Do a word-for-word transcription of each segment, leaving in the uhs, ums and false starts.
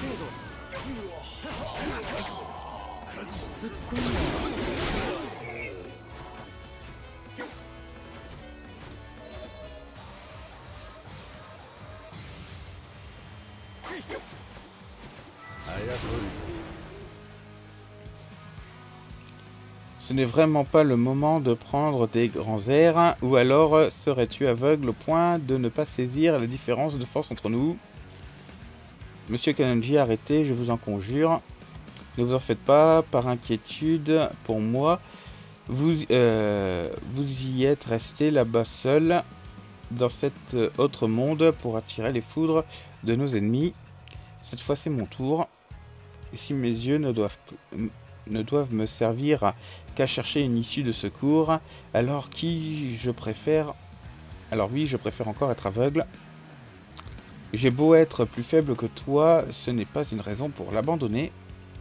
Ce n'est vraiment pas le moment de prendre des grands airs, ou alors serais-tu aveugle au point de ne pas saisir la différence de force entre nous? Monsieur Kanonji, arrêtez, je vous en conjure. Ne vous en faites pas, par inquiétude pour moi. Vous, euh, vous y êtes resté là-bas seul, dans cet autre monde, pour attirer les foudres de nos ennemis. Cette fois, c'est mon tour. Et si mes yeux ne doivent, ne doivent me servir qu'à chercher une issue de secours, alors qui je préfère... Alors oui, je préfère encore être aveugle. J'ai beau être plus faible que toi, ce n'est pas une raison pour l'abandonner.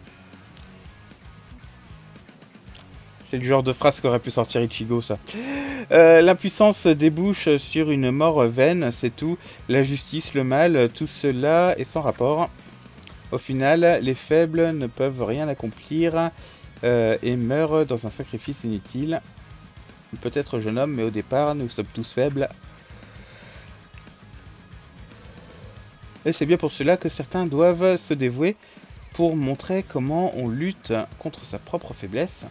C'est le genre de phrase qu'aurait pu sortir Ichigo, ça. Euh, L'impuissance débouche sur une mort vaine, c'est tout. La justice, le mal, tout cela est sans rapport. Au final, les faibles ne peuvent rien accomplir euh, et meurent dans un sacrifice inutile. Peut-être jeune homme, mais au départ, nous sommes tous faibles. Et c'est bien pour cela que certains doivent se dévouer pour montrer comment on lutte contre sa propre faiblesse.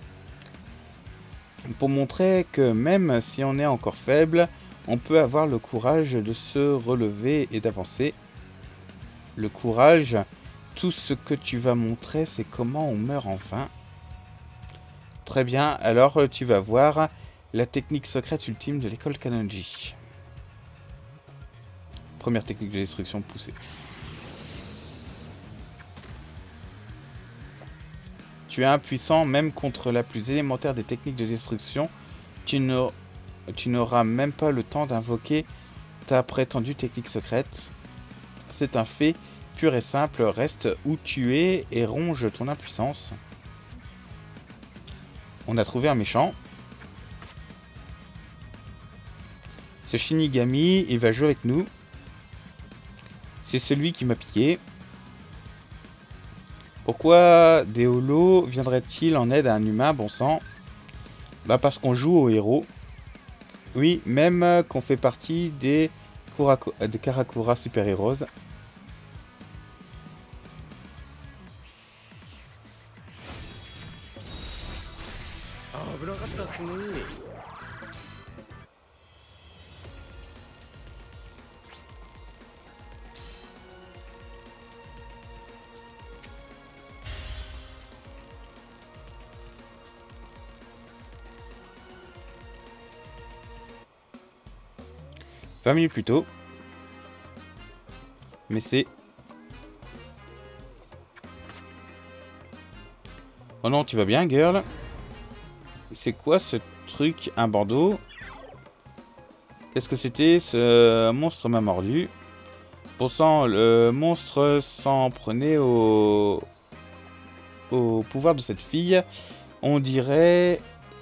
Pour montrer que même si on est encore faible, on peut avoir le courage de se relever et d'avancer. Le courage, tout ce que tu vas montrer, c'est comment on meurt enfin. Très bien, alors tu vas voir la technique secrète ultime de l'école Kanonji. Première technique de destruction poussée. Tu es impuissant même contre la plus élémentaire des techniques de destruction. Tu n'auras même pas le temps d'invoquer ta prétendue technique secrète. C'est un fait pur et simple. Reste où tu es et ronge ton impuissance. On a trouvé un méchant. Ce Shinigami, il va jouer avec nous. C'est celui qui m'a piqué. Pourquoi des holos viendraient-ils en aide à un humain, bon sang? Bah parce qu'on joue au héros. Oui, même qu'on fait partie des, Kurako des Karakura Super Heroes. vingt minutes plus tôt. Mais c'est... Oh non, tu vas bien, girl? C'est quoi ce truc? Un bandeau? Qu'est-ce que c'était? Ce monstre m'a mordu. Pour sang, le monstre s'en prenait au... au pouvoir de cette fille. On dirait...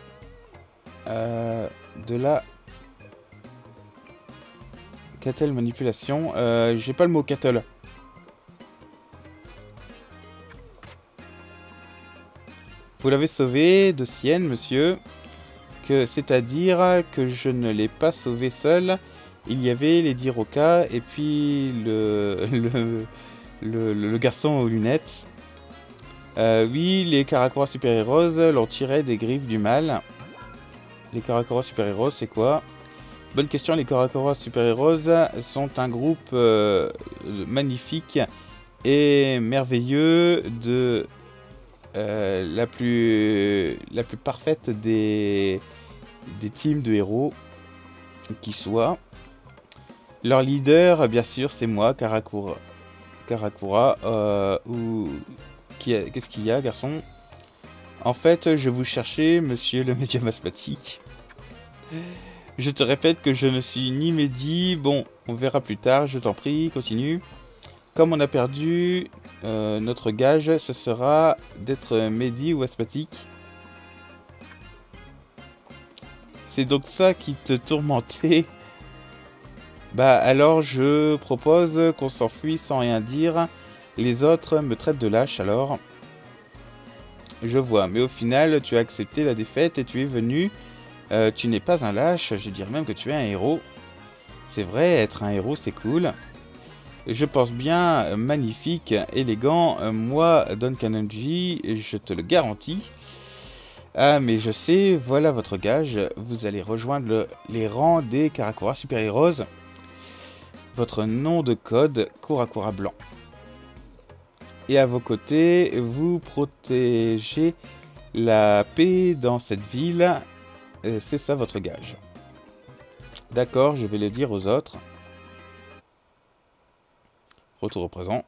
Euh, de la... Cattle manipulation. Euh, J'ai pas le mot cattle. Vous l'avez sauvé de Sienne, monsieur. Que c'est-à-dire que je ne l'ai pas sauvé seul. Il y avait les Diroka et puis le le, le, le garçon aux lunettes. Euh, oui, les Karakura Super Heroes l'ont tiré des griffes du mal. Les Karakura Super Heroes, c'est quoi? Bonne question, les Karakura Super Heroes sont un groupe euh, magnifique et merveilleux de euh, la plus la plus parfaite des des teams de héros qui soit. Leur leader, bien sûr, c'est moi, Karakura. Karakura, euh, ou qu'est-ce qu'il y a, garçon? En fait, je vous cherchais, monsieur le médium asthmatique. Je te répète que je ne suis ni Mehdi. Bon, on verra plus tard, je t'en prie, continue. Comme on a perdu euh, notre gage, ce sera d'être Mehdi ou asthmatique. C'est donc ça qui te tourmentait. Bah alors je propose qu'on s'enfuit sans rien dire. Les autres me traitent de lâche alors. Je vois, mais au final, tu as accepté la défaite et tu es venu. Euh, tu n'es pas un lâche, je dirais même que tu es un héros. C'est vrai, être un héros, c'est cool. Je pense bien, magnifique, élégant. Moi, Don Kanonji, je te le garantis. Ah, mais je sais, voilà votre gage. Vous allez rejoindre le, les rangs des Karakura Super Heroes. Votre nom de code, Kurakura Blanc. Et à vos côtés, vous protégez la paix dans cette ville. C'est ça votre gage. D'accord, je vais le dire aux autres. Retour au présent.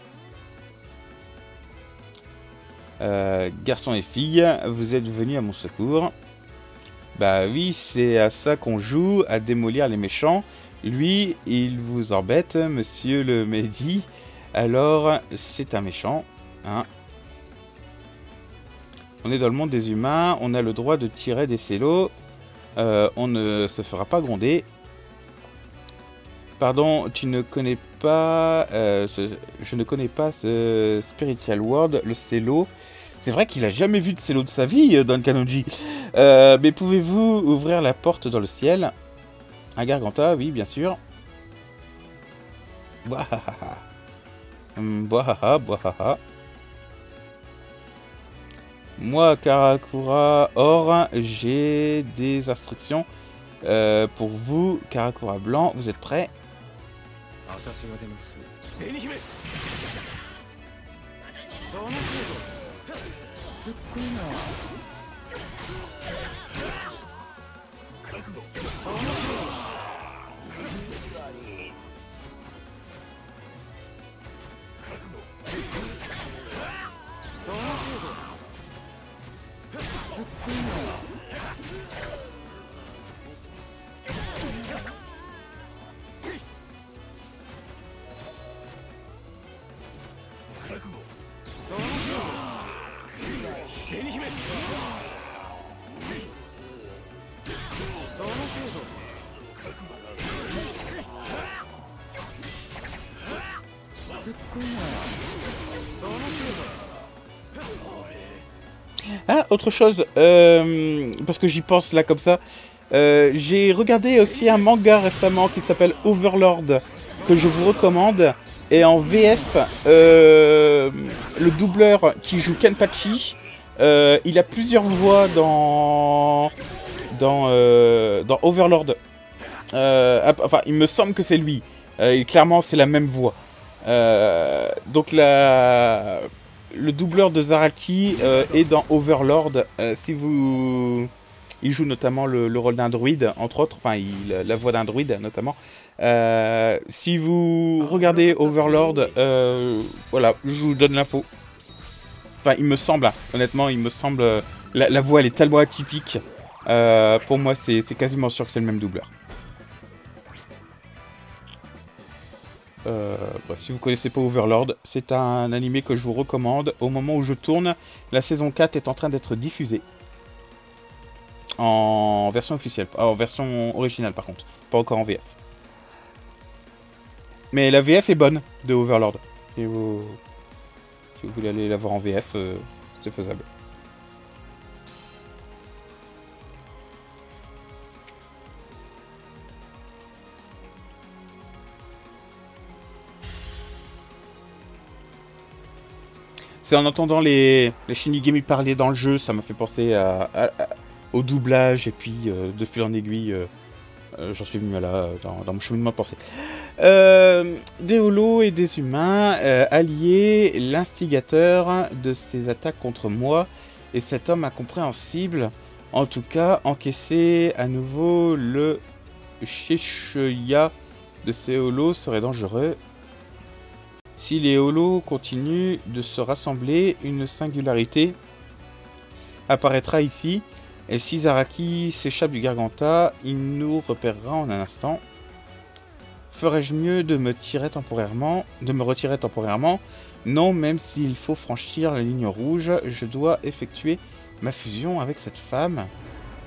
Euh, garçons et filles, vous êtes venus à mon secours. Bah oui, c'est à ça qu'on joue, à démolir les méchants. Lui, il vous embête, monsieur le Mehdi. Alors, c'est un méchant. Hein. On est dans le monde des humains, on a le droit de tirer des cellos. Euh, on ne se fera pas gronder. Pardon, tu ne connais pas... Euh, ce, je ne connais pas ce Spiritual World, le cello. C'est vrai qu'il a jamais vu de cello de sa vie, Don Kanonji. Euh, mais pouvez-vous ouvrir la porte dans le ciel? Un Garganta, oui, bien sûr. Boahaha. Boahaha, boahaha. Moi, Karakura Or, j'ai des instructions euh, pour vous, Karakura Blanc. Vous êtes prêts? Ah, autre chose, euh, parce que j'y pense là comme ça, euh, j'ai regardé aussi un manga récemment qui s'appelle Overlord, que je vous recommande, et en V F, euh, le doubleur qui joue Kenpachi, euh, il a plusieurs voix dans, dans, euh, dans Overlord. Euh, enfin, il me semble que c'est lui, euh, et clairement c'est la même voix. Euh, donc la... le doubleur de Zaraki euh, est dans Overlord. Euh, si vous, il joue notamment le, le rôle d'un druide, entre autres. Enfin, il, la voix d'un druide, notamment. Euh, si vous regardez Overlord, euh, voilà, je vous donne l'info. Enfin, il me semble, hein, honnêtement, il me semble, euh, la, la voix elle est tellement atypique. Euh, pour moi, c'est quasiment sûr que c'est le même doubleur. Euh, bref, si vous connaissez pas Overlord, c'est un animé que je vous recommande. Au moment où je tourne, la saison quatre est en train d'être diffusée. En version officielle, en version originale par contre. Pas encore en V F. Mais la V F est bonne de Overlord. Si vous, si vous voulez aller la voir en V F, euh, c'est faisable. C'est en entendant les, les Shinigami parler dans le jeu, ça m'a fait penser à, à, à, au doublage, et puis euh, de fil en aiguille, euh, euh, j'en suis venu à là, dans, dans mon cheminement de pensée. Euh, des holos et des humains, euh, alliés, l'instigateur de ces attaques contre moi, et cet homme incompréhensible, en tout cas, encaisser à nouveau le Shishuya de ces holos serait dangereux. Si les holos continuent de se rassembler, une singularité apparaîtra ici. Et si Zaraki s'échappe du Garganta, il nous repérera en un instant. Ferais-je mieux de me tirer temporairement, de me retirer temporairement? Non, même s'il faut franchir la ligne rouge, je dois effectuer ma fusion avec cette femme.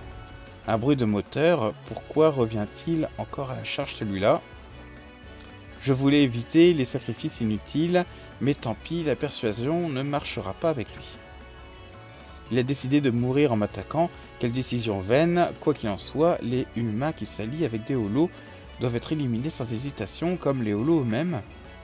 Un bruit de moteur, pourquoi revient-il encore à la charge celui-là? Je voulais éviter les sacrifices inutiles, mais tant pis, la persuasion ne marchera pas avec lui. Il a décidé de mourir en m'attaquant. Quelle décision vaine. Quoi qu'il en soit, les humains qui s'allient avec des holos doivent être éliminés sans hésitation, comme les holos eux-mêmes.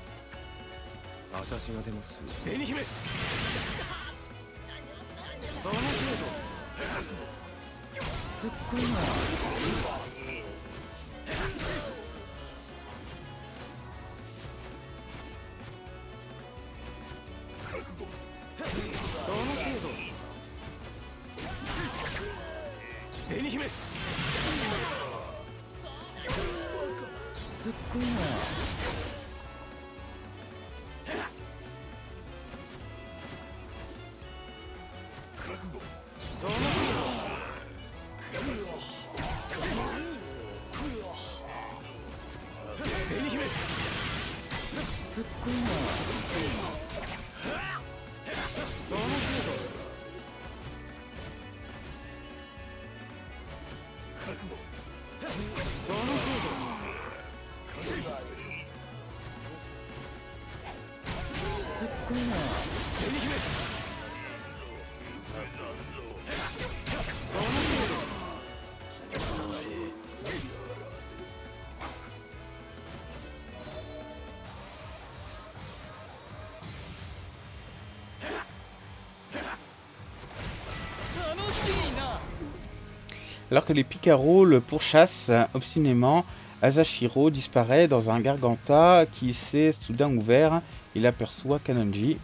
Alors que les Picaros le pourchassent obstinément, Asashiro disparaît dans un Garganta qui s'est soudain ouvert. Il aperçoit Kanonji.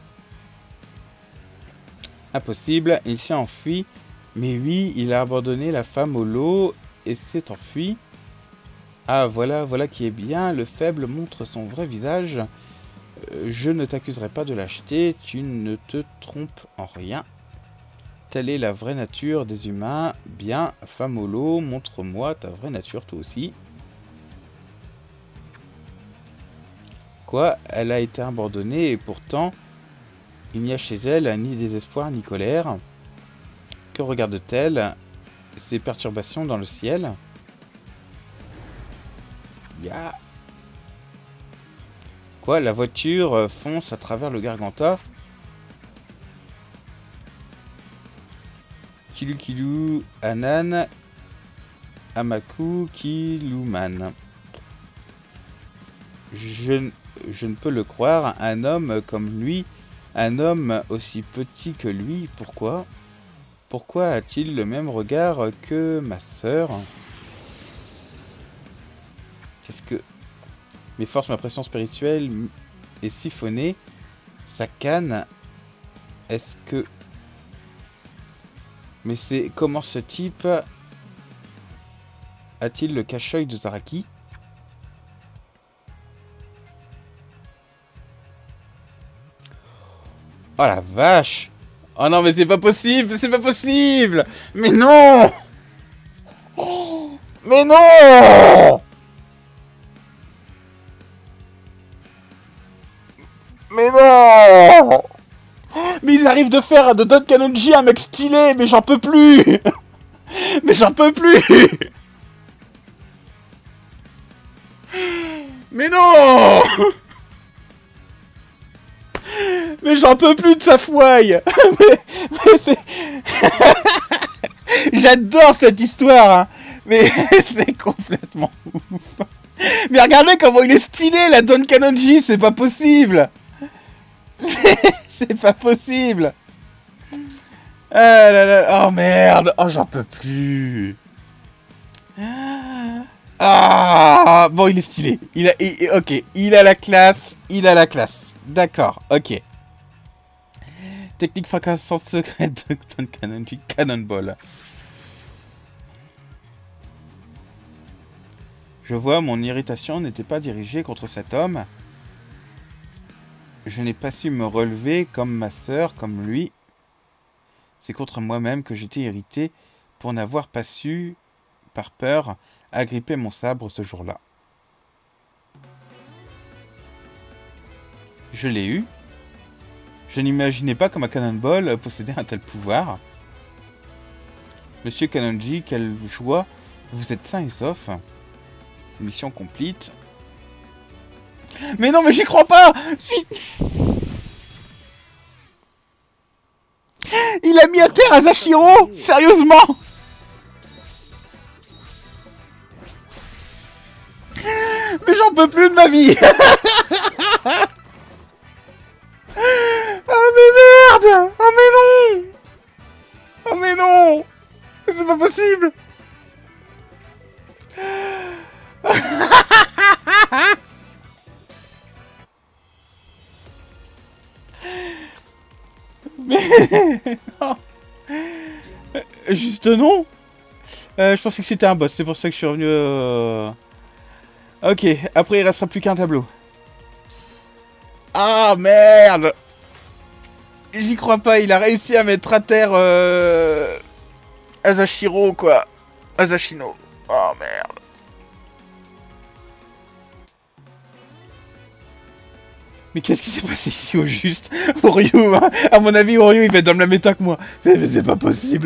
Impossible, il s'est enfui. Mais oui, il a abandonné la femme au lot et s'est enfui. Ah, voilà, voilà qui est bien. Le faible montre son vrai visage. Euh, je ne t'accuserai pas de lâcheté. Tu ne te trompes en rien. Telle est la vraie nature des humains. Bien, femme au lot, montre-moi ta vraie nature, toi aussi. Quoi? Elle a été abandonnée et pourtant, il n'y a chez elle ni désespoir ni colère. Que regarde-t-elle? Ces perturbations dans le ciel? Ya. Quoi? La voiture fonce à travers le Garganta? Kilu Kilu Anan Amaku Kiluman. Je, je ne peux le croire, un homme comme lui, un homme aussi petit que lui, pourquoi? Pourquoi a-t-il le même regard que ma sœur? Qu'est-ce que... Mes forces, ma pression spirituelle est siphonnée. Sa canne... Est-ce que... Mais c'est... Comment ce type... A-t-il le cache-œil de Zaraki? Oh la vache! Oh non, mais c'est pas possible! C'est pas possible! Mais non! Oh, mais non! Mais non! Mais ils arrivent de faire de Don Kanonji un mec stylé! Mais j'en peux plus! Mais j'en peux plus! Mais non! Mais j'en peux plus de sa fouaille. mais, mais c'est... J'adore cette histoire, hein. Mais c'est complètement ouf. Mais regardez comment il est stylé, la Don Kanonji, c'est pas possible. C'est pas possible. Ah là là, oh merde, oh j'en peux plus. Ah bon, il est stylé. Il a, il, ok, il a la classe, il a la classe. D'accord, ok. Technique fracassante secrète de Don Kanonji, Cannonball. Je vois, mon irritation n'était pas dirigée contre cet homme. Je n'ai pas su me relever comme ma sœur, comme lui. C'est contre moi-même que j'étais irrité pour n'avoir pas su, par peur, agripper mon sabre ce jour-là. Je l'ai eu. Je n'imaginais pas qu'un Cannonball possédait un tel pouvoir. Monsieur Kanonji, quelle joie. Vous êtes sain et sauf. Mission complète. Mais non, mais j'y crois pas. Si... Il a mis à terre Asashiro. Sérieusement. Mais j'en peux plus de ma vie. Ah mais merde. Ah mais non. Ah mais non. C'est pas possible. Mais non. Juste non. Euh, je pensais que c'était un boss, c'est pour ça que je suis revenu... Euh... Ok, après il restera plus qu'un tableau. Ah merde. J'y crois pas, il a réussi à mettre à terre... Euh... Asashiro quoi. Asashino. Oh merde. Mais qu'est-ce qui s'est passé ici au juste? Oryu, hein, à mon avis, Oryu, il va être dans la méta que moi. Mais, mais c'est pas possible.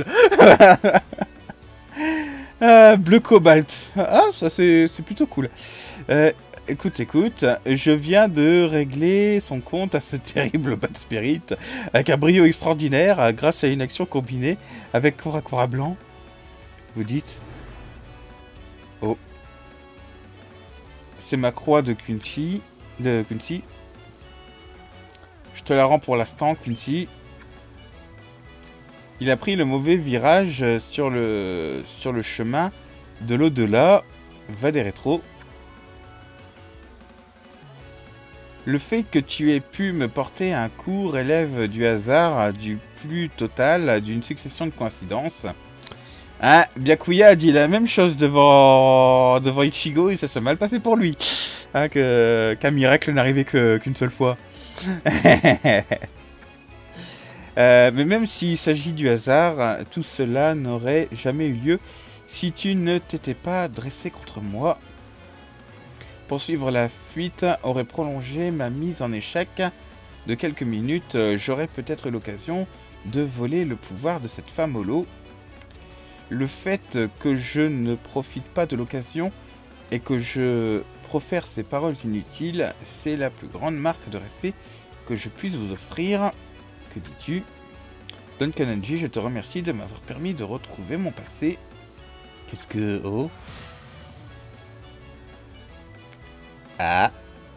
euh, bleu cobalt. Ah, ça c'est plutôt cool. Euh, écoute, écoute, je viens de régler son compte à ce terrible Bad Spirit avec un brio extraordinaire grâce à une action combinée avec Korakora blanc. Vous dites? Oh. C'est ma croix de Kunchi. De Kunchi. Je te la rends pour l'instant, Quincy. Il a pris le mauvais virage sur le, sur le chemin de l'au-delà. Va des rétros. Le fait que tu aies pu me porter un coup relève du hasard, du plus total, d'une succession de coïncidences. Hein, Byakuya a dit la même chose devant, devant Ichigo et ça s'est mal passé pour lui. Hein, que, qu'un miracle n'arrivait que, qu'une seule fois. euh, mais même s'il s'agit du hasard, tout cela n'aurait jamais eu lieu si tu ne t'étais pas dressé contre moi. Poursuivre la fuite aurait prolongé ma mise en échec de quelques minutes. J'aurais peut-être eu l'occasion de voler le pouvoir de cette femme holo. Le fait que je ne profite pas de l'occasion et que je profère ces paroles inutiles, c'est la plus grande marque de respect que je puisse vous offrir. Que dis-tu? Don Kananji, je te remercie de m'avoir permis de retrouver mon passé. Qu'est-ce que... Oh. Ah.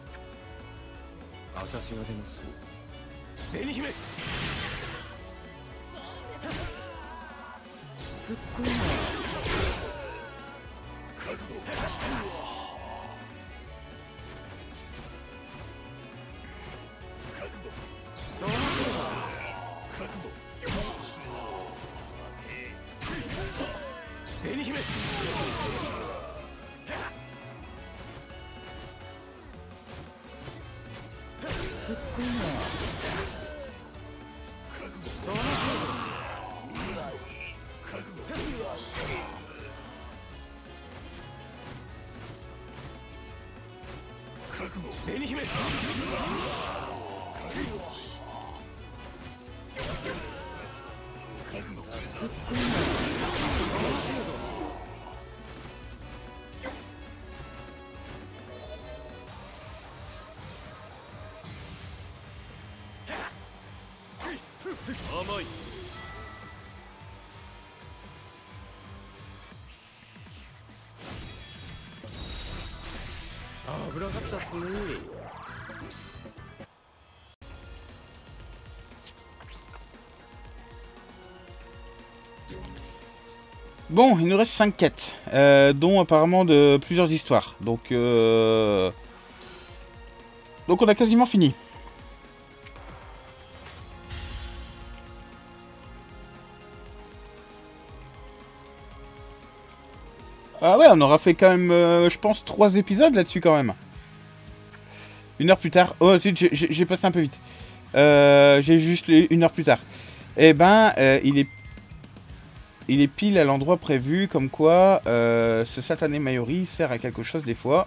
Bon, il nous reste cinq quêtes, euh, dont apparemment de plusieurs histoires. Donc, euh... donc on a quasiment fini. Ah ouais, on aura fait quand même, euh, je pense, trois épisodes là-dessus quand même. Une heure plus tard. Oh, j'ai passé un peu vite. Euh, j'ai juste les, une heure plus tard. Eh ben, euh, il est... Il est pile à l'endroit prévu, comme quoi euh, ce satané Mayuri sert à quelque chose des fois.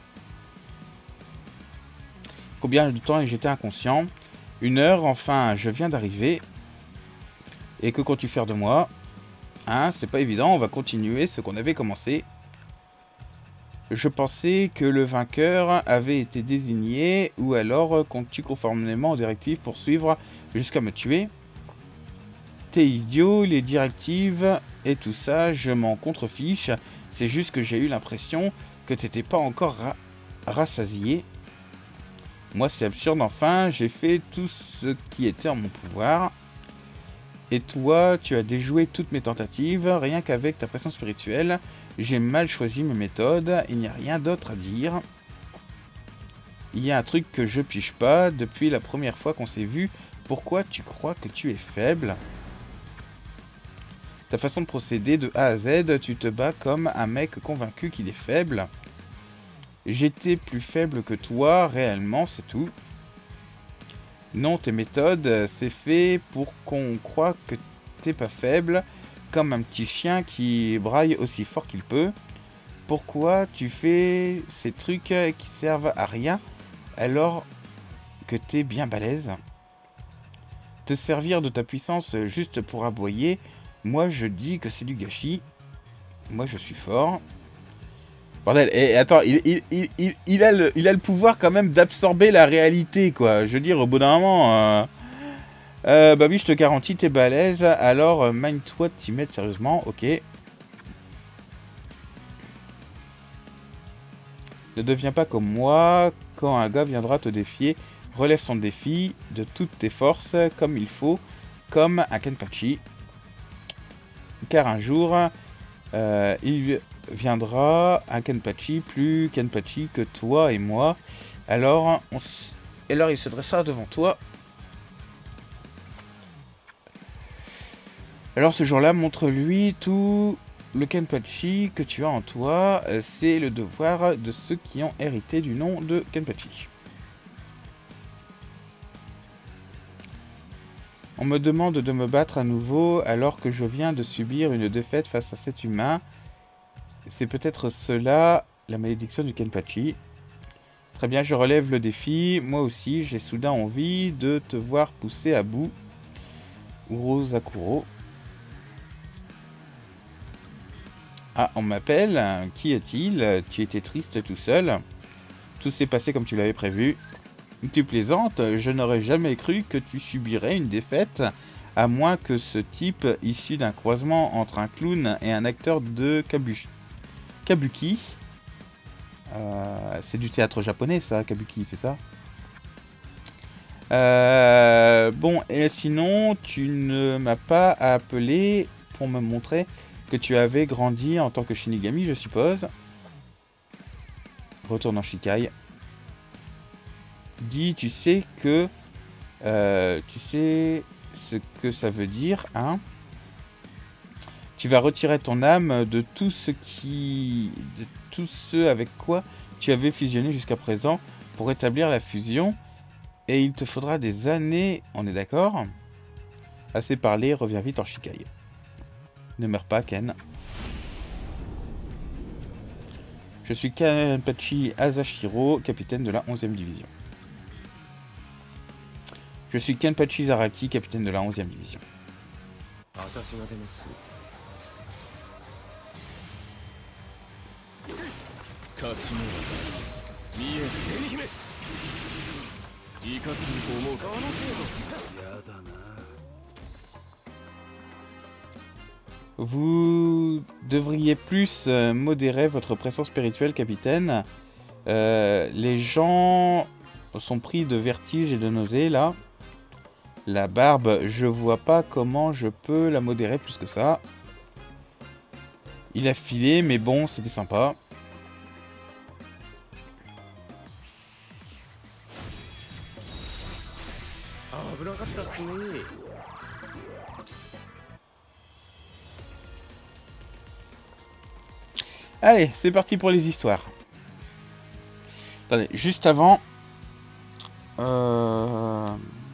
Combien de temps j'étais inconscient? Une heure, enfin, je viens d'arriver. Et que comptes-tu faire de moi? Hein, c'est pas évident, on va continuer ce qu'on avait commencé. Je pensais que le vainqueur avait été désigné, ou alors comptes-tu conformément aux directives poursuivre jusqu'à me tuer? T'es idiot, les directives et tout ça, je m'en contrefiche. C'est juste que j'ai eu l'impression que t'étais pas encore ra rassasié. Moi, c'est absurde, enfin, j'ai fait tout ce qui était en mon pouvoir. Et toi, tu as déjoué toutes mes tentatives, rien qu'avec ta pression spirituelle. J'ai mal choisi mes méthodes, il n'y a rien d'autre à dire. Il y a un truc que je pige pas, depuis la première fois qu'on s'est vu, pourquoi tu crois que tu es faible? Ta façon de procéder de A à Z, tu te bats comme un mec convaincu qu'il est faible. J'étais plus faible que toi, réellement, c'est tout. Non, tes méthodes, c'est fait pour qu'on croie que t'es pas faible, comme un petit chien qui braille aussi fort qu'il peut. Pourquoi tu fais ces trucs qui servent à rien alors que t'es bien balèze? Te servir de ta puissance juste pour aboyer, moi je dis que c'est du gâchis. Moi je suis fort. Bordel, et attends, il, il, il, il, il, a le, il a le pouvoir quand même d'absorber la réalité, quoi. Je veux dire, au bout d'un moment... Euh, euh, bah oui, je te garantis, t'es balèze. Alors, euh, mind-toi de t'y mettre sérieusement, ok. Ne deviens pas comme moi. Quand un gars viendra te défier, relève son défi de toutes tes forces, comme il faut, comme un Kenpachi. Car un jour, euh, il viendra un Kenpachi plus Kenpachi que toi et moi. Alors, on s... et alors il se dressera devant toi. Alors ce jour-là, montre-lui tout le Kenpachi que tu as en toi. C'est le devoir de ceux qui ont hérité du nom de Kenpachi. On me demande de me battre à nouveau alors que je viens de subir une défaite face à cet humain. C'est peut-être cela, la malédiction du Kenpachi. Très bien, je relève le défi. Moi aussi, j'ai soudain envie de te voir pousser à bout. Urozakuro. Ah, on m'appelle. Qui est-il? Tu étais triste tout seul. Tout s'est passé comme tu l'avais prévu. Tu plaisantes, je n'aurais jamais cru que tu subirais une défaite, à moins que ce type, issu d'un croisement entre un clown et un acteur de kabuki. Kabuki. Euh, c'est du théâtre japonais, ça, kabuki, c'est ça? euh, Bon, et sinon, tu ne m'as pas appelé pour me montrer que tu avais grandi en tant que Shinigami, je suppose. Retourne en Shikai. Dis, tu sais que... Euh, tu sais ce que ça veut dire, hein? Tu vas retirer ton âme de tout ce qui... de tout ce avec quoi tu avais fusionné jusqu'à présent pour établir la fusion. Et il te faudra des années, on est d'accord? Assez parlé, reviens vite en Shikai. Ne meurs pas, Ken. Je suis Kenpachi Asashiro, capitaine de la onzième division. Je suis Kenpachi Zaraki, capitaine de la onzième division. Vous devriez plus euh, modérer votre pression spirituelle, capitaine. Euh, les gens sont pris de vertige et de nausée, là. La barbe, je vois pas comment je peux la modérer plus que ça. Il a filé, mais bon, c'était sympa. Allez, c'est parti pour les histoires. Attendez, juste avant... Euh...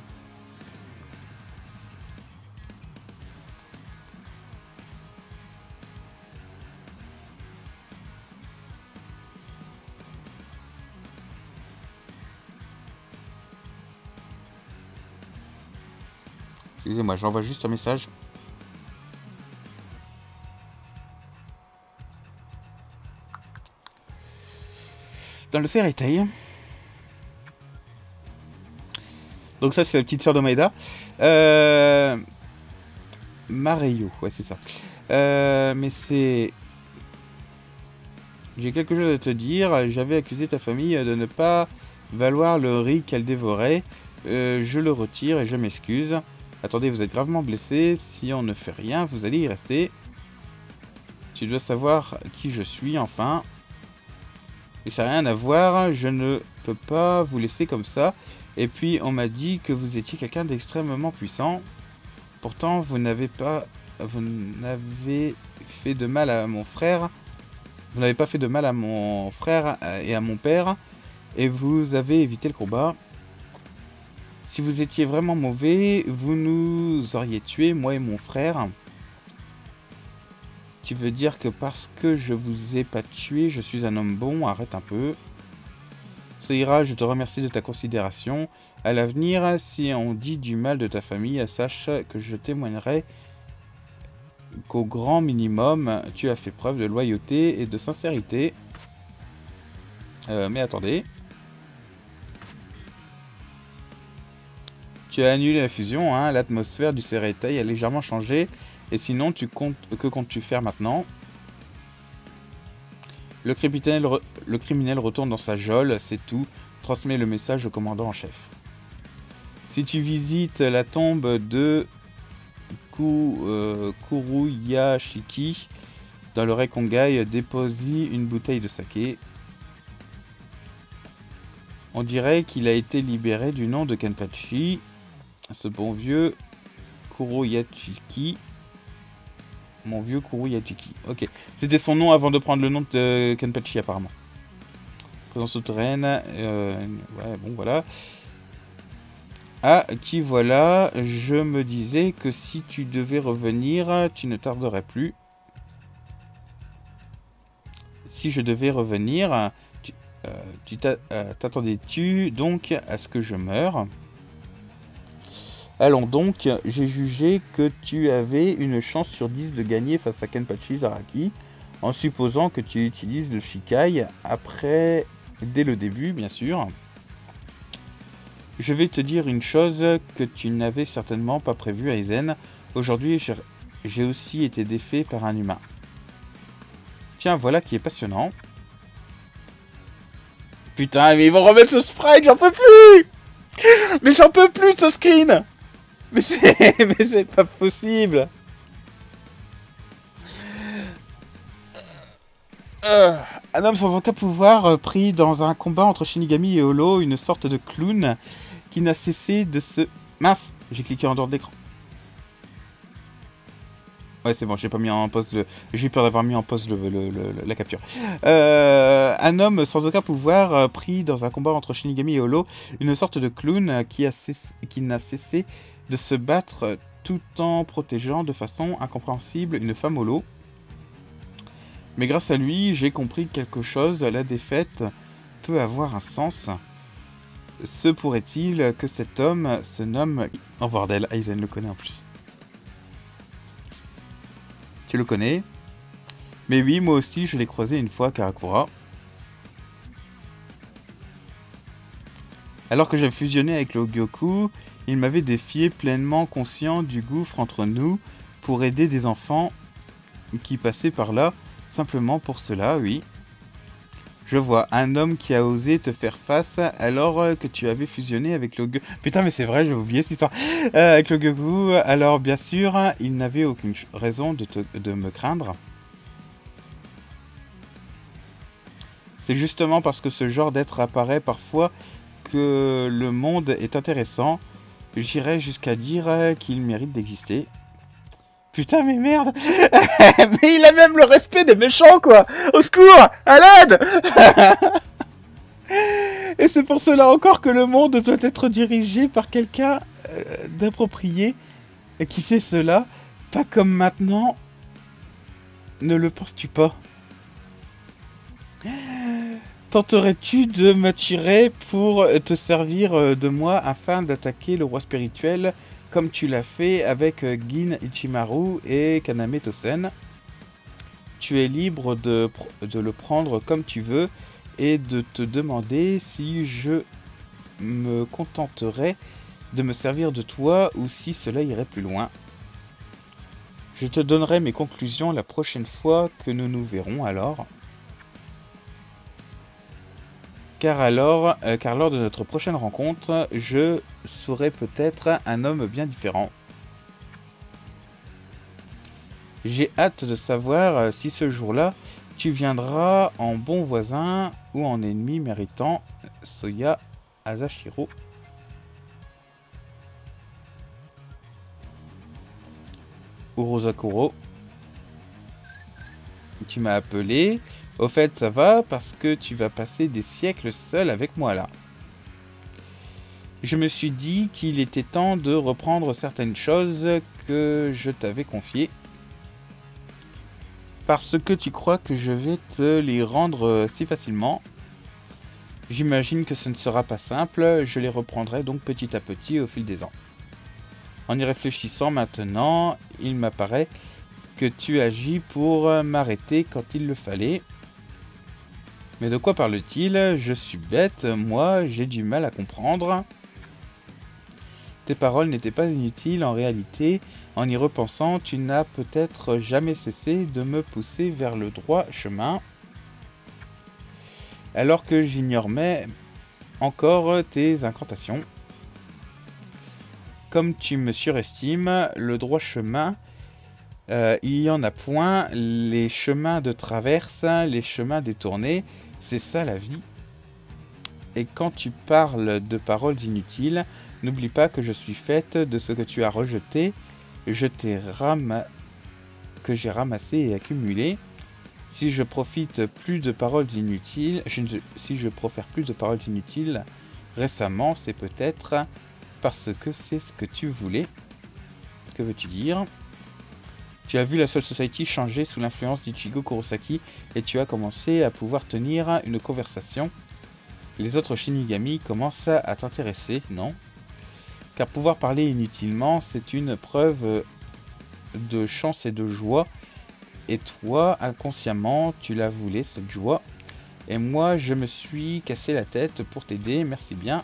Excusez-moi, j'envoie juste un message. dans le Seretai. Donc ça, c'est la petite sœur de Maeda. Euh... Mareyo, ouais, c'est ça. Euh, mais c'est... J'ai quelque chose à te dire. J'avais accusé ta famille de ne pas valoir le riz qu'elle dévorait. Euh, je le retire et je m'excuse. Attendez, vous êtes gravement blessé. Si on ne fait rien, vous allez y rester. Tu dois savoir qui je suis, enfin. Et ça n'a rien à voir. Je ne peux pas vous laisser comme ça. Et puis, on m'a dit que vous étiez quelqu'un d'extrêmement puissant. Pourtant, vous n'avez pas... Vous n'avez fait de mal à mon frère. Vous n'avez pas fait de mal à mon frère et à mon père. Et vous avez évité le combat. Si vous étiez vraiment mauvais, vous nous auriez tués, moi et mon frère. Tu veux dire que parce que je vous ai pas tué, je suis un homme bon? Arrête un peu. Ça ira, je te remercie de ta considération. À l'avenir, si on dit du mal de ta famille, sache que je témoignerai qu'au grand minimum, tu as fait preuve de loyauté et de sincérité. Euh, mais attendez. Tu as annulé la fusion, hein. L'atmosphère du Seretai a légèrement changé. Et sinon, tu comptes, que comptes-tu faire maintenant? Le criminel, re, le criminel retourne dans sa geôle, c'est tout. Transmets le message au commandant en chef. Si tu visites la tombe de Ku, euh, Kuruyashiki dans le Rekongai, dépose-y une bouteille de saké. On dirait qu'il a été libéré du nom de Kenpachi. Ce bon vieux Kuruyashiki. Mon vieux Kuruyashiki. Ok. C'était son nom avant de prendre le nom de Kenpachi, apparemment. Présence souterraine. Euh, ouais, bon, voilà. Ah, qui voilà. Je me disais que si tu devais revenir, tu ne tarderais plus. Si je devais revenir, tu, euh, tu euh, t'attendais-tu donc à ce que je meure? Allons donc, j'ai jugé que tu avais une chance sur dix de gagner face à Kenpachi Zaraki, en supposant que tu utilises le Shikai, après, dès le début, bien sûr. Je vais te dire une chose que tu n'avais certainement pas prévue, Aizen. Aujourd'hui, j'ai aussi été défait par un humain. Tiens, voilà qui est passionnant. Putain, mais ils vont remettre ce sprite, j'en peux plus! Mais j'en peux plus de ce screen! Mais c'est... Mais c'est pas possible. euh, Un homme sans aucun pouvoir euh, pris dans un combat entre Shinigami et Holo, une sorte de clown qui n'a cessé de se... Mince, j'ai cliqué en dehors de l'écran. Ouais, c'est bon, j'ai pas mis en pause le... J'ai eu peur d'avoir mis en pause le, le, le, la capture. Euh, un homme sans aucun pouvoir euh, pris dans un combat entre Shinigami et Holo, une sorte de clown qui a cessé... qui n'a cessé de se battre tout en protégeant de façon incompréhensible une femme Holo. Mais grâce à lui, j'ai compris quelque chose, la défaite peut avoir un sens. Se pourrait-il que cet homme se nomme... Oh bordel, Aizen le connaît en plus. Tu le connais? Mais oui, moi aussi, je l'ai croisé une fois, Karakura. Alors que j'ai fusionné avec le Gyoku, il m'avait défié, pleinement conscient du gouffre entre nous, pour aider des enfants qui passaient par là, simplement pour cela, oui. Je vois un homme qui a osé te faire face alors que tu avais fusionné avec le Gyoku. Putain, mais c'est vrai, j'ai oublié cette histoire. Euh, avec le Gyoku, alors bien sûr, il n'avait aucune raison de, te, de me craindre. C'est justement parce que ce genre d'être apparaît parfois que le monde est intéressant. J'irais jusqu'à dire qu'il mérite d'exister. Putain, mais merde. Mais il a même le respect des méchants, quoi. Au secours, à l'aide. Et c'est pour cela encore que le monde doit être dirigé par quelqu'un euh, d'approprié. Qui sait cela? Pas comme maintenant. Ne le penses-tu pas? Tenterais-tu de m'attirer pour te servir de moi afin d'attaquer le roi spirituel comme tu l'as fait avec Gin Ichimaru et Kaname Tosen? Tu es libre de, de le prendre comme tu veux est de te demander si je me contenterais de me servir de toi ou si cela irait plus loin. Je te donnerai mes conclusions la prochaine fois que nous nous verrons alors. Car alors, euh, car lors de notre prochaine rencontre, je serai peut-être un homme bien différent. J'ai hâte de savoir si ce jour-là, tu viendras en bon voisin ou en ennemi méritant. Soya Asashiro. Urosakuro. Tu m'as appelé. Au fait, ça va parce que tu vas passer des siècles seul avec moi là. Je me suis dit qu'il était temps de reprendre certaines choses que je t'avais confiées. Parce que tu crois que je vais te les rendre si facilement. J'imagine que ce ne sera pas simple, je les reprendrai donc petit à petit au fil des ans. En y réfléchissant maintenant, il m'apparaît que tu agis pour m'arrêter quand il le fallait. Mais de quoi parle-t-il? Je suis bête, moi, j'ai du mal à comprendre. Tes paroles n'étaient pas inutiles en réalité. En y repensant, tu n'as peut-être jamais cessé de me pousser vers le droit chemin. Alors que j'ignorais encore tes incantations. Comme tu me surestimes, le droit chemin, euh, il y en a point. Les chemins de traverse, les chemins détournés, c'est ça la vie. Et quand tu parles de paroles inutiles, n'oublie pas que je suis faite de ce que tu as rejeté, je t'ai ram... que j'ai ramassé et accumulé. Si je profite plus de paroles inutiles, je, si je profère plus de paroles inutiles récemment, c'est peut-être parce que c'est ce que tu voulais. Que veux-tu dire? Tu as vu la Soul Society changer sous l'influence d'Ichigo Kurosaki et tu as commencé à pouvoir tenir une conversation. Les autres Shinigami commencent à t'intéresser, non? Car pouvoir parler inutilement, c'est une preuve de chance et de joie. Et toi, inconsciemment, tu la voulais, cette joie. Et moi, je me suis cassé la tête pour t'aider, merci bien.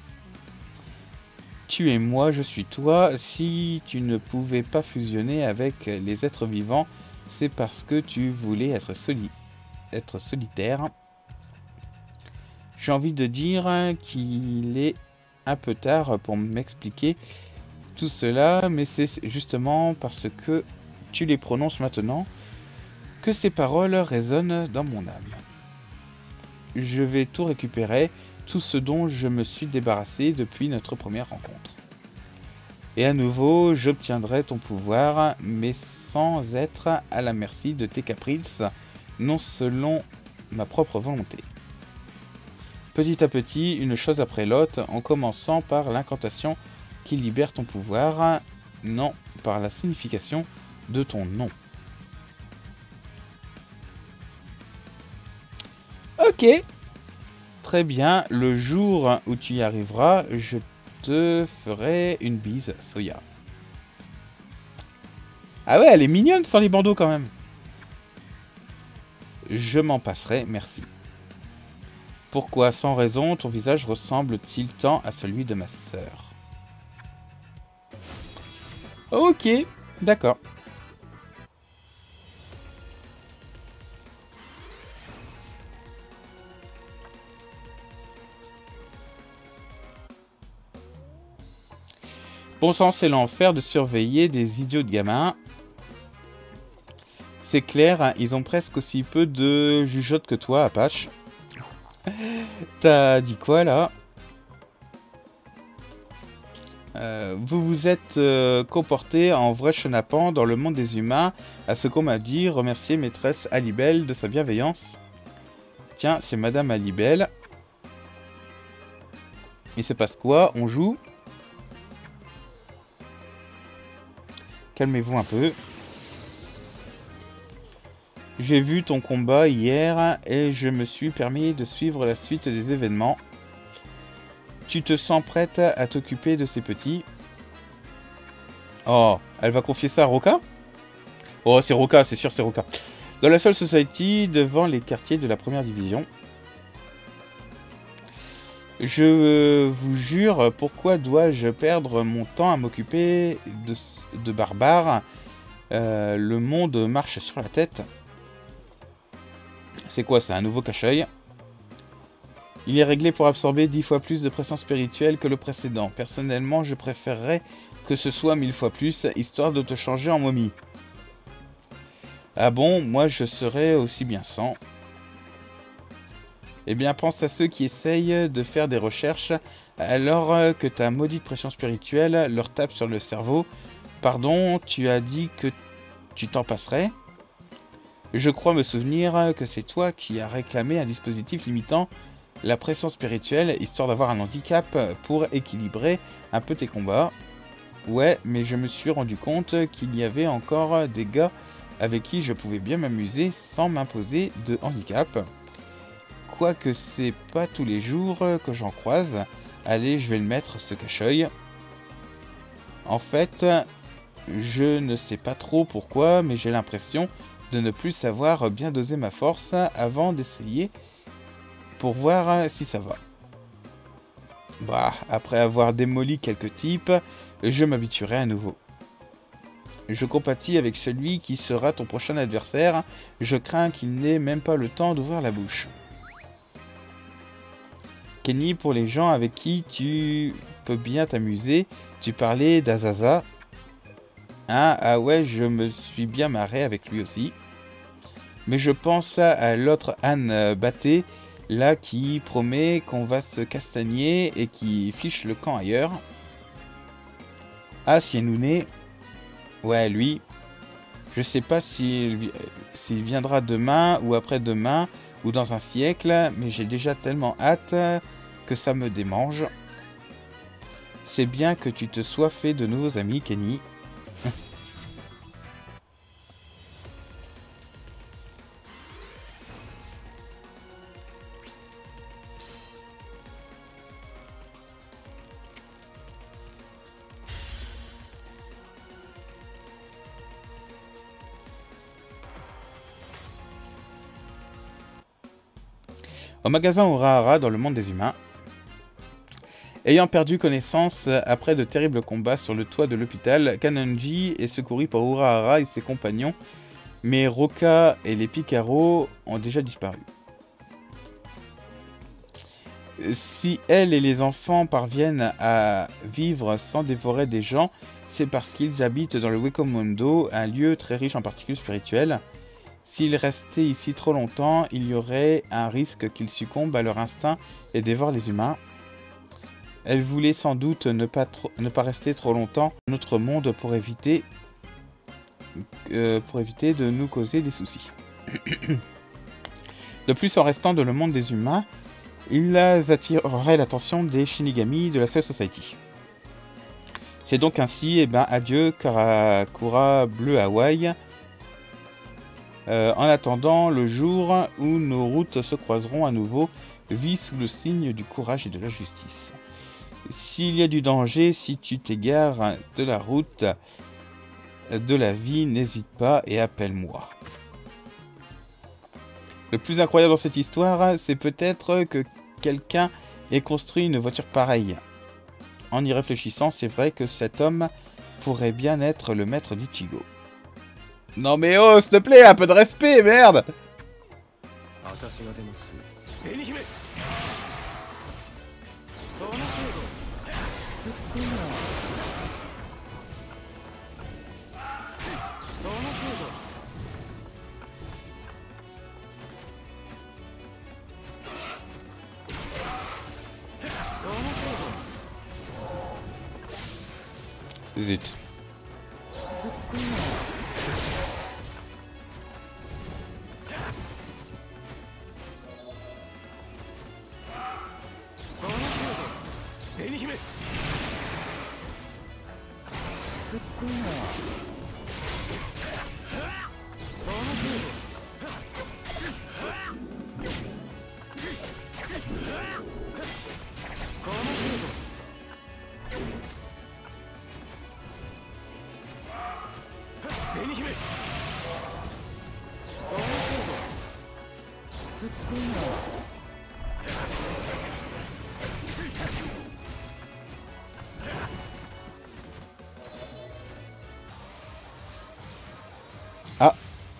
Tu es moi, je suis toi. Si tu ne pouvais pas fusionner avec les êtres vivants, c'est parce que tu voulais être, soli être solitaire. J'ai envie de dire qu'il est un peu tard pour m'expliquer tout cela, mais c'est justement parce que tu les prononces maintenant que ces paroles résonnent dans mon âme. Je vais tout récupérer, tout ce dont je me suis débarrassé depuis notre première rencontre. Et à nouveau, j'obtiendrai ton pouvoir, mais sans être à la merci de tes caprices, non selon ma propre volonté. Petit à petit, une chose après l'autre, en commençant par l'incantation qui libère ton pouvoir, non par la signification de ton nom. Ok, très bien, le jour où tu y arriveras, je te ferai une bise, Soya. Ah ouais, elle est mignonne sans les bandeaux quand même. Je m'en passerai, merci. Pourquoi, sans raison, ton visage ressemble-t-il tant à celui de ma sœur? Ok, d'accord. Bon sang, c'est l'enfer de surveiller des idiots de gamins. C'est clair, ils ont presque aussi peu de jugeote que toi, Apache. T'as dit quoi, là? euh, Vous vous êtes euh, comporté en vrai chenapan dans le monde des humains, à ce qu'on m'a dit. Remercier maîtresse Alibelle de sa bienveillance. Tiens, c'est Madame Alibelle. Il se passe quoi? On joue? Calmez-vous un peu. J'ai vu ton combat hier et je me suis permis de suivre la suite des événements. Tu te sens prête à t'occuper de ces petits? Oh, elle va confier ça à Roka? Oh, c'est Roka, c'est sûr, c'est Roka. Dans la Soul Society, devant les quartiers de la première division. Je euh, vous jure, pourquoi dois-je perdre mon temps à m'occuper de, de barbares? euh, Le monde marche sur la tête. C'est quoi, c'est un nouveau cache-œil? Il est réglé pour absorber dix fois plus de pression spirituelle que le précédent. Personnellement, je préférerais que ce soit mille fois plus, histoire de te changer en momie. Ah bon, moi je serais aussi bien sans. Eh bien, pense à ceux qui essayent de faire des recherches alors que ta maudite pression spirituelle leur tape sur le cerveau. Pardon, tu as dit que tu t'en passerais? Je crois me souvenir que c'est toi qui as réclamé un dispositif limitant la pression spirituelle, histoire d'avoir un handicap pour équilibrer un peu tes combats. Ouais, mais je me suis rendu compte qu'il y avait encore des gars avec qui je pouvais bien m'amuser sans m'imposer de handicap. Quoique c'est pas tous les jours que j'en croise. Allez, je vais le mettre, ce cache-œil. En fait, je ne sais pas trop pourquoi, mais j'ai l'impression de ne plus savoir bien doser ma force avant d'essayer pour voir si ça va. Bah, après avoir démoli quelques types, je m'habituerai à nouveau. Je compatis avec celui qui sera ton prochain adversaire. Je crains qu'il n'ait même pas le temps d'ouvrir la bouche. Kenny, pour les gens avec qui tu peux bien t'amuser, tu parlais d'Azaza. Ah, ah ouais, je me suis bien marré avec lui aussi. Mais je pense à l'autre Anne Batté, là qui promet qu'on va se castagner et qui fiche le camp ailleurs. Ah, Sienouné. Ouais, lui. Je sais pas s'il s'il viendra demain ou après-demain ou dans un siècle, mais j'ai déjà tellement hâte que ça me démange. C'est bien que tu te sois fait de nouveaux amis, Kenny. Au magasin Urahara dans le monde des humains. Ayant perdu connaissance après de terribles combats sur le toit de l'hôpital, Kanonji est secouru par Urahara et ses compagnons, mais Roka et les Picaro ont déjà disparu. Si elle et les enfants parviennent à vivre sans dévorer des gens, c'est parce qu'ils habitent dans le Wekamondo, un lieu très riche en particules spirituelles. S'ils restaient ici trop longtemps, il y aurait un risque qu'ils succombent à leur instinct et dévorent les humains. Elle voulait sans doute ne pas, trop, ne pas rester trop longtemps dans notre monde pour éviter, euh, pour éviter de nous causer des soucis. De plus, en restant dans le monde des humains, ils attireraient l'attention des Shinigami de la Soul Society. C'est donc ainsi, eh ben, adieu Karakura Bleu Hawaii. Euh, en attendant le jour où nos routes se croiseront à nouveau, vis sous le signe du courage et de la justice. S'il y a du danger, si tu t'égares de la route de la vie, n'hésite pas et appelle-moi. Le plus incroyable dans cette histoire, c'est peut-être que quelqu'un ait construit une voiture pareille. En y réfléchissant, c'est vrai que cet homme pourrait bien être le maître d'Ichigo. Non mais oh, s'il te plaît, un peu de respect, merde! Zut.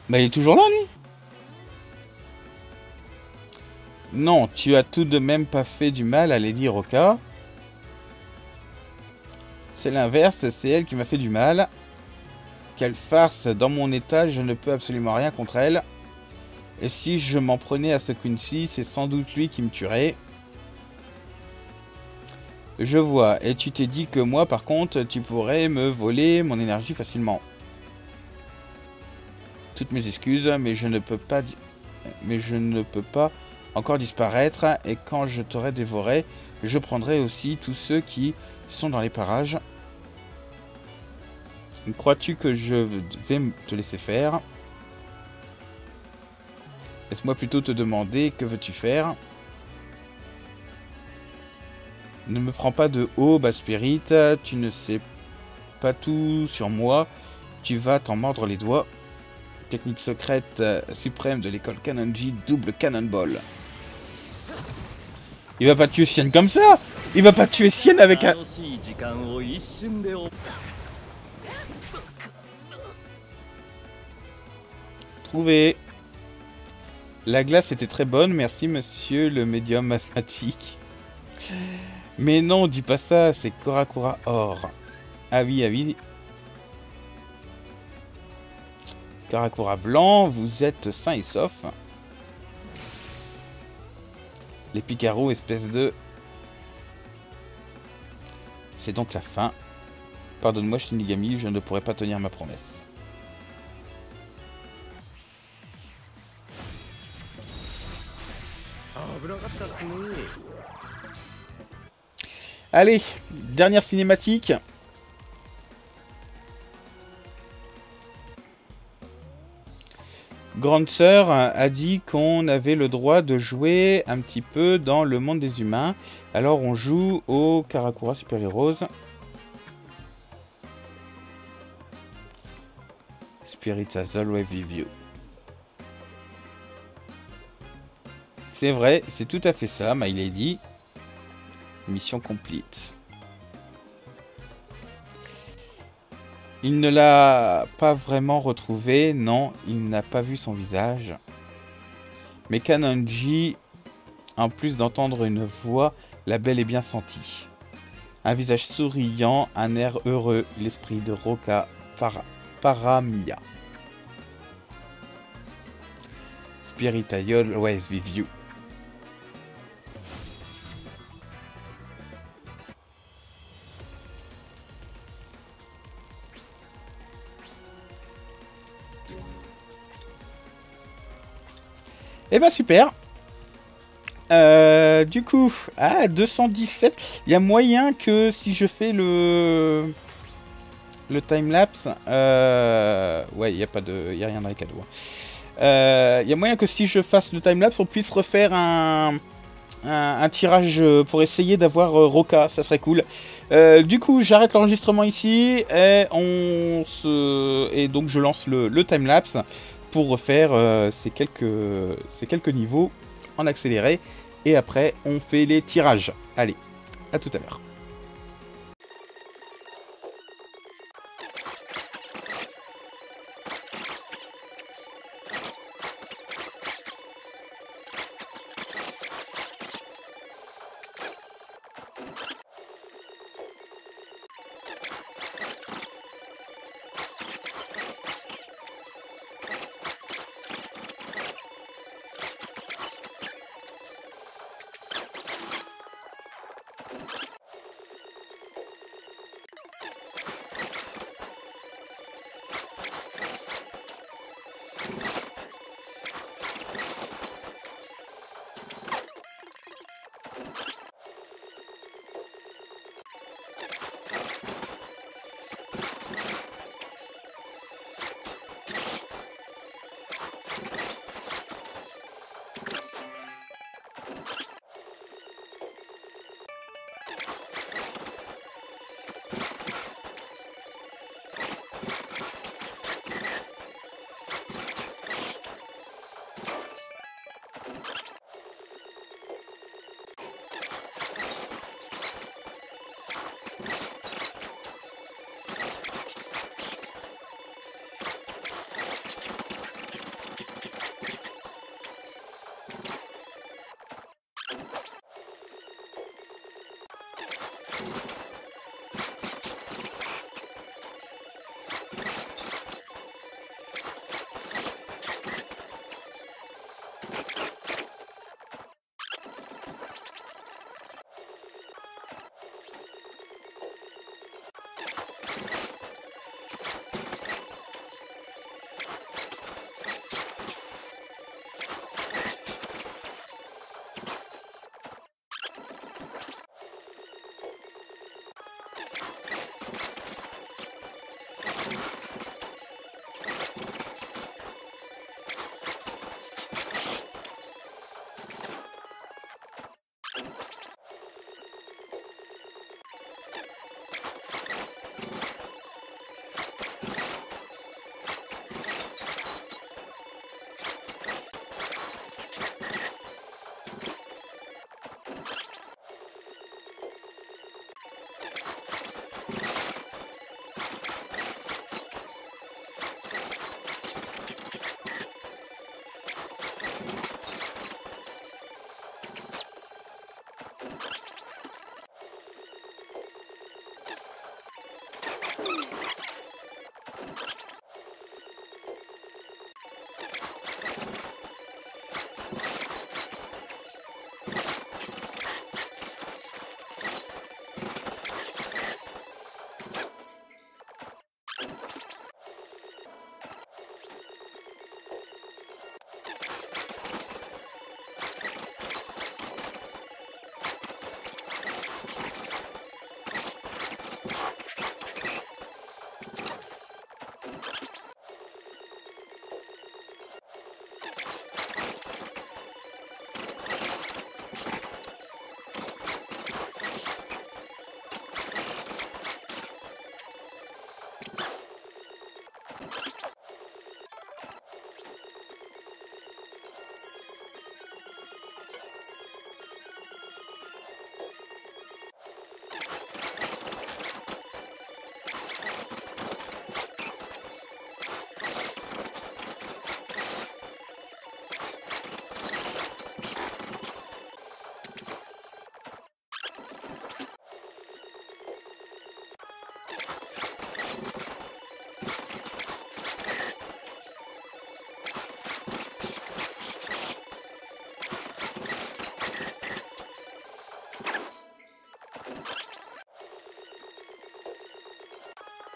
Bah, il est toujours là, lui. Non, tu as tout de même pas fait du mal à Lady Roca. C'est l'inverse, c'est elle qui m'a fait du mal. Quelle farce, dans mon état, je ne peux absolument rien contre elle. Et si je m'en prenais à ce Quincy, c'est sans doute lui qui me tuerait. Je vois, et tu t'es dit que moi, par contre, tu pourrais me voler mon énergie facilement. Toutes mes excuses, mais je ne peux pas... Mais je ne peux pas encore disparaître, et quand je t'aurai dévoré, je prendrai aussi tous ceux qui sont dans les parages. Crois-tu que je vais te laisser faire? Laisse-moi plutôt te demander, que veux-tu faire? Ne me prends pas de haut, Bad Spirit, tu ne sais pas tout sur moi, tu vas t'en mordre les doigts. Technique secrète euh, suprême de l'école Kanonji, double Cannonball. Il va pas tuer Sien comme ça! Il va pas tuer Sien avec un... Trouvé. La glace était très bonne, merci monsieur le médium asthmatique. Mais non, dis pas ça, c'est Korakura Or. Ah oui, ah oui. Karakura blanc, vous êtes sain et sauf. Les picaros, espèce de... C'est donc la fin. Pardonne-moi, Shinigami, je ne pourrai pas tenir ma promesse. Allez, dernière cinématique. Grande Sœur a dit qu'on avait le droit de jouer un petit peu dans le monde des humains. Alors on joue au Karakura Super Heroes. Spirits has always with you. C'est vrai, c'est tout à fait ça, My Lady. Mission complete. Il ne l'a pas vraiment retrouvé, non, il n'a pas vu son visage. Mais Kanonji, en plus d'entendre une voix, l'a bel et bien senti. Un visage souriant, un air heureux, l'esprit de Roca Para, Paramia. Spirit I always with you. Eh ben super. Euh, du coup, ah, deux cent dix-sept. Il y a moyen que si je fais le le timelapse, euh, ouais, il y a pas de, il y a rien dans les cadeaux. Il euh, y a moyen que si je fasse le timelapse, on puisse refaire un un, un tirage pour essayer d'avoir euh, Roca. Ça serait cool. Euh, du coup, j'arrête l'enregistrement ici et on se et donc je lance le, le timelapse pour refaire euh, ces quelques ces quelques niveaux en accéléré, et après on fait les tirages. Allez, à tout à l'heure.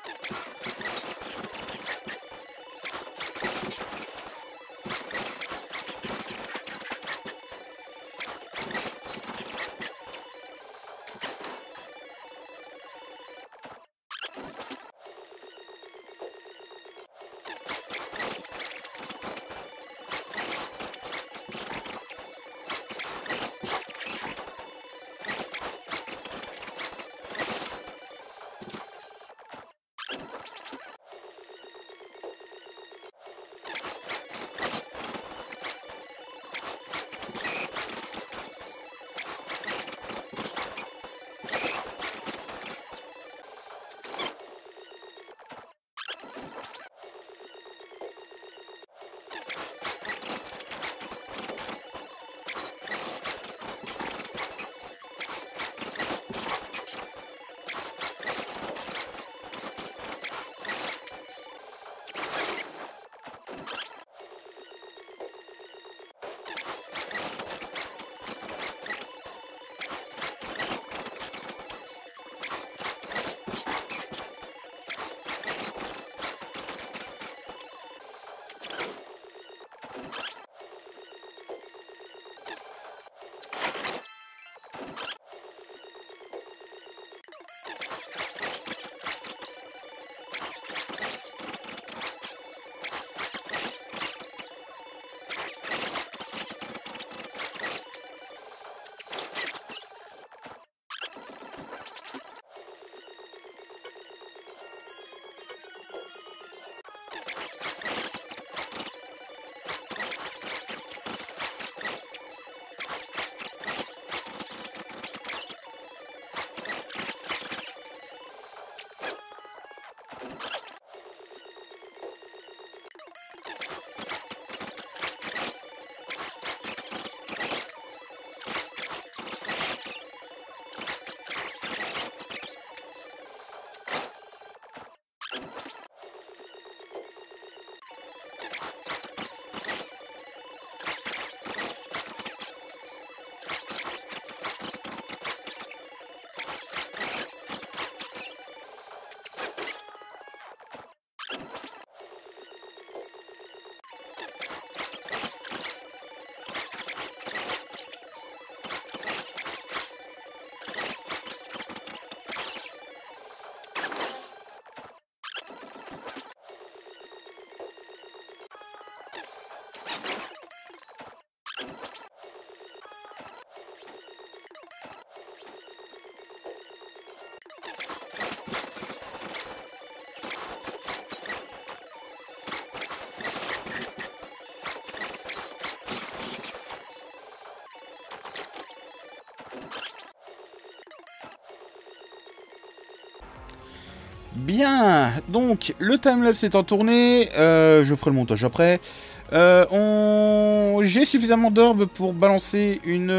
Bien, donc le timelapse étant tourné, euh, je ferai le montage après. Euh, on... J'ai suffisamment d'orbes pour balancer une,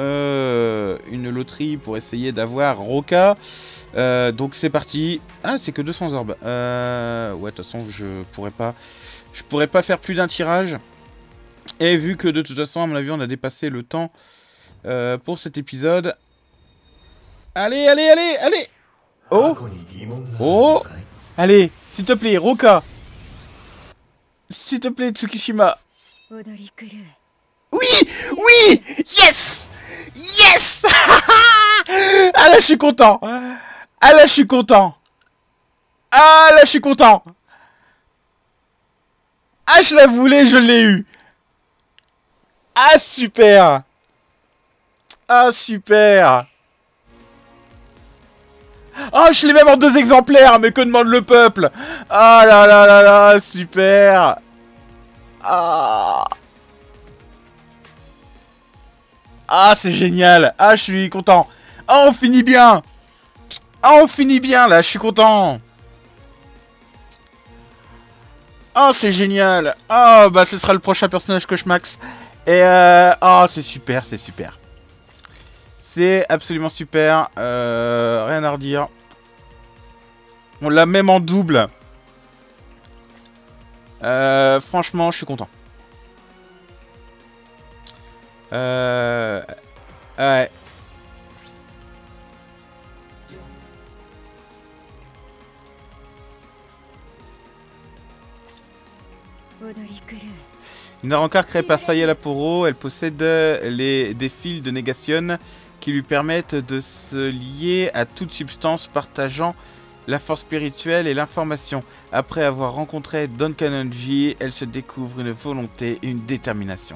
euh, une loterie pour essayer d'avoir Roka. Euh, donc c'est parti. Ah, c'est que deux cents orbes. Euh, ouais, de toute façon, je pourrais pas, je pourrais pas faire plus d'un tirage. Et vu que de toute façon, à mon avis, on a dépassé le temps euh, pour cet épisode. Allez, allez, allez, allez! Oh! Oh! Allez, s'il te plaît, Roka! S'il te plaît, Tsukishima! Oui! Oui! Yes! Yes! Ah là, je suis content! Ah là, je suis content! Ah là, je suis content! Ah, je la voulais, je l'ai eu! Ah, super! Ah, super! Ah, je l'ai même en deux exemplaires, mais que demande le peuple? Ah là là là là, super! Ah! Ah, c'est génial! Ah, je suis content! Ah, on finit bien! Ah, on finit bien, là, je suis content! Ah, c'est génial! Ah, bah, ce sera le prochain personnage que je max. Et euh... ah, c'est super, c'est super. C'est absolument super. Euh... Rien à redire. On l'a même en double. Euh... Franchement, je suis content. Euh... Ouais. Une rancard créée par Sayala Poro, elle possède les, des fils de négation qui lui permettent de se lier à toute substance partageant la force spirituelle et l'information. Après avoir rencontré Don Kanonji, elle se découvre une volonté et une détermination.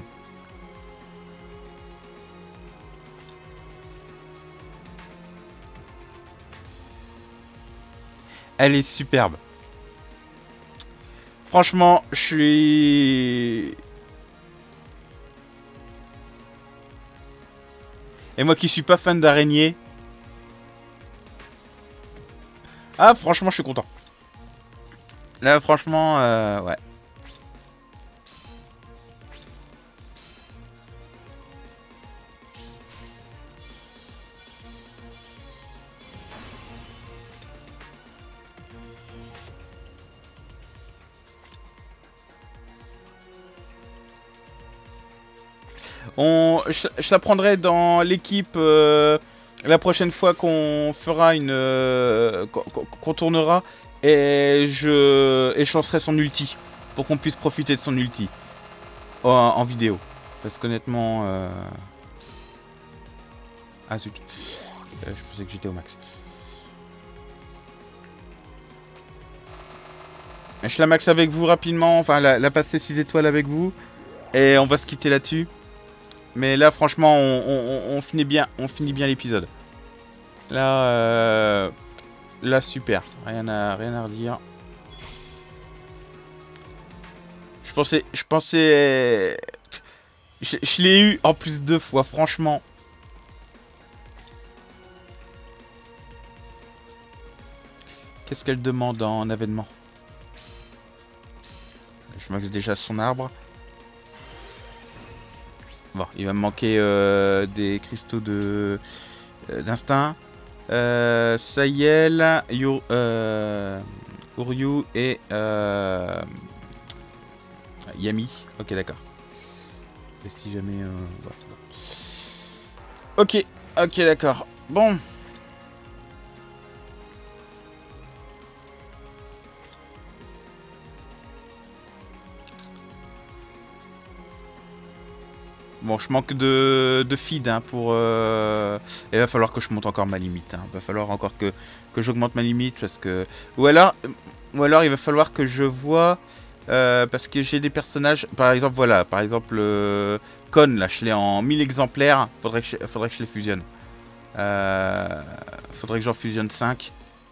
Elle est superbe. Franchement, je suis... Et moi qui suis pas fan d'araignées. Ah, franchement, je suis content. Là, franchement, euh, ouais. On, je, je la prendrai dans l'équipe euh, la prochaine fois qu'on fera une, euh, qu'on tournera, et je, et je lancerai son ulti pour qu'on puisse profiter de son ulti en, en vidéo. Parce qu'honnêtement, euh... ah zut, euh, je pensais que j'étais au max. Je la max avec vous rapidement, enfin la, la passer six étoiles avec vous, et on va se quitter là-dessus. Mais là, franchement, on, on, on finit bien, on finit bien l'épisode. Là, euh, là, super. Rien à, rien à redire. Je pensais, je pensais, je, je l'ai eu en plus deux fois, franchement. Qu'est-ce qu'elle demande en avènement? Je maxe déjà son arbre. Bon, il va me manquer euh, des cristaux de euh, d'instinct. Euh, Sayel, Yu, euh, Uryu et euh, Yami. Ok, d'accord. Et si jamais... Euh, bon, bon. Ok, ok, d'accord. Bon. Bon, je manque de, de feed hein, pour... Euh... Il va falloir que je monte encore ma limite. Hein. Il va falloir encore que, que j'augmente ma limite parce que... Ou alors, ou alors il va falloir que je vois... Euh, parce que j'ai des personnages... Par exemple, voilà. Par exemple, euh, Con, là, je l'ai en mille exemplaires. Faudrait que je, faudrait que je les fusionne. Euh, faudrait que j'en fusionne cinq.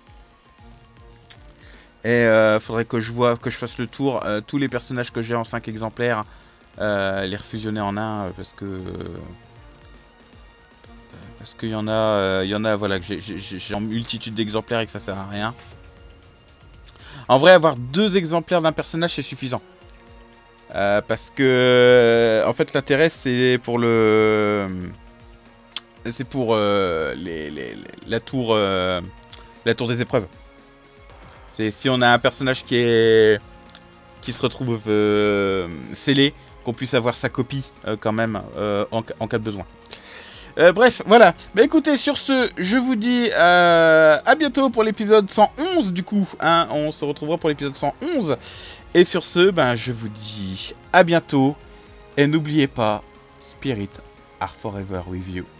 Et euh, faudrait que je vois, que je fasse le tour. Euh, tous les personnages que j'ai en cinq exemplaires... Euh, les refusionner en un parce que euh, parce qu'il y en a euh, il y en a voilà que j'ai en multitude d'exemplaires et que ça sert à rien. En vrai, avoir deux exemplaires d'un personnage c'est suffisant euh, parce que en fait l'intérêt c'est pour le c'est pour euh, les, les, la tour euh, la tour des épreuves. C'est si on a un personnage qui est qui se retrouve euh, scellé, qu'on puisse avoir sa copie euh, quand même euh, en, en cas de besoin. Euh, bref, voilà. Bah écoutez, sur ce, je vous dis euh, à bientôt pour l'épisode cent onze du coup. Hein, on se retrouvera pour l'épisode cent onze. Et sur ce, ben, je vous dis à bientôt. Et n'oubliez pas, Spirit are forever with you.